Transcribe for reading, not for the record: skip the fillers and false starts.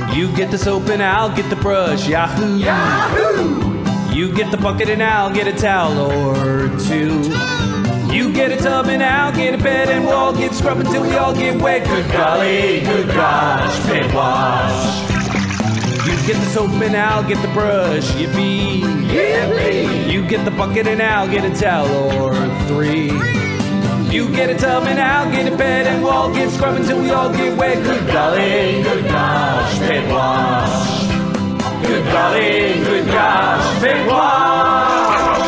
You get the soap and I'll get the brush. Yahoo! Yahoo! You get the bucket and I'll get a towel or two. You get a tub and I'll get a bed, and we'll all get scrubbed until we all get wet. Good golly, good gosh, pet wash. You get the soap and I'll get the brush. Yippee! Yippee! You get the bucket and I'll get a towel or three. You get a tub and I'll get a bed, and we'll all get scrubbed until we all get wet. Good golly, good gosh, pet wash. Good golly, good gosh, pet wash.